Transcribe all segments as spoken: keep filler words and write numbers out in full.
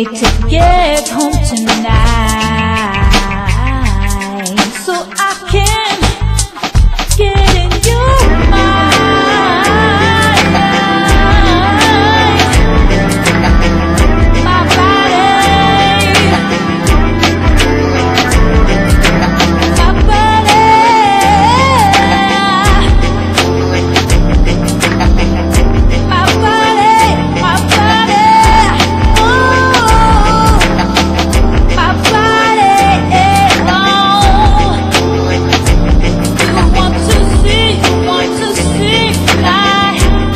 wait to get home tonight so I can get in your mind. My body, my body, my body, my body, oh, my body, oh. You want to see, you want to see my,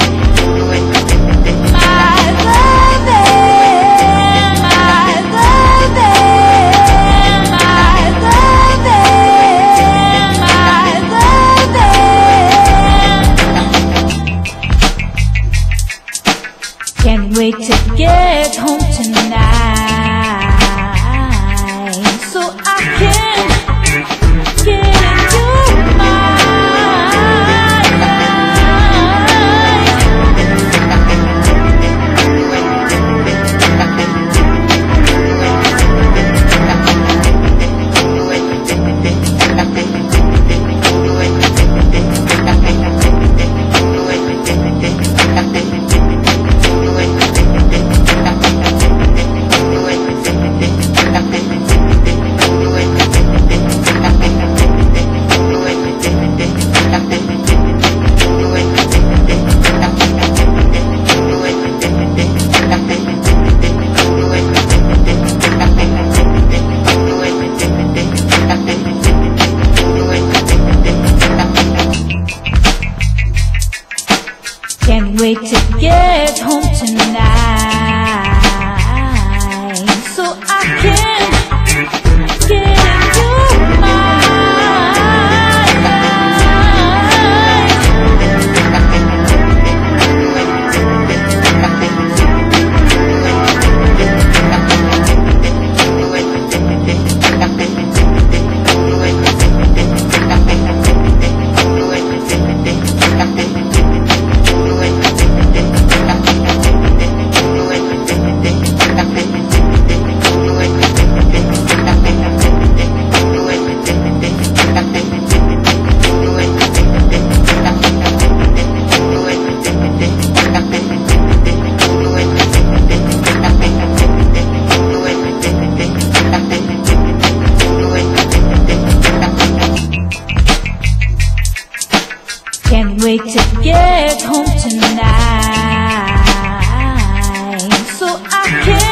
my baby, my baby, my baby, my baby. Can't wait to get home tonight so I can get in your mind. Can't wait to get home tonight so I can get in your mind. Can't wait to get home tonight so I can